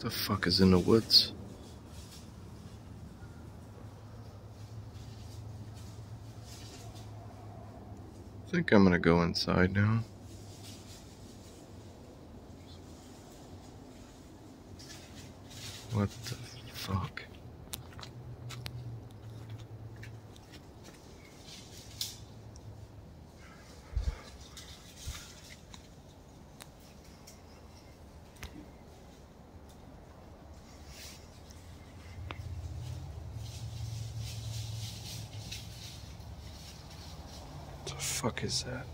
The fuck is in the woods? I think I'm gonna go inside now. What the fuck? What the fuck is that?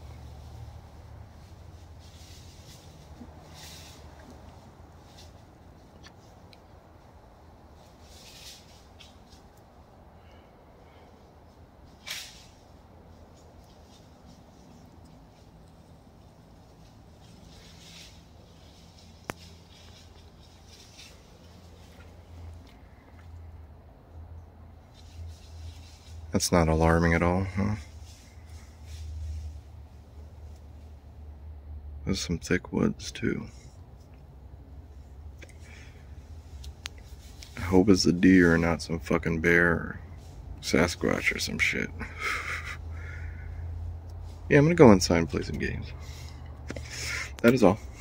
That's not alarming at all, huh? There's some thick woods, too. I hope it's a deer, not some fucking bear or Sasquatch or some shit. Yeah, I'm gonna go inside and play some games. That is all.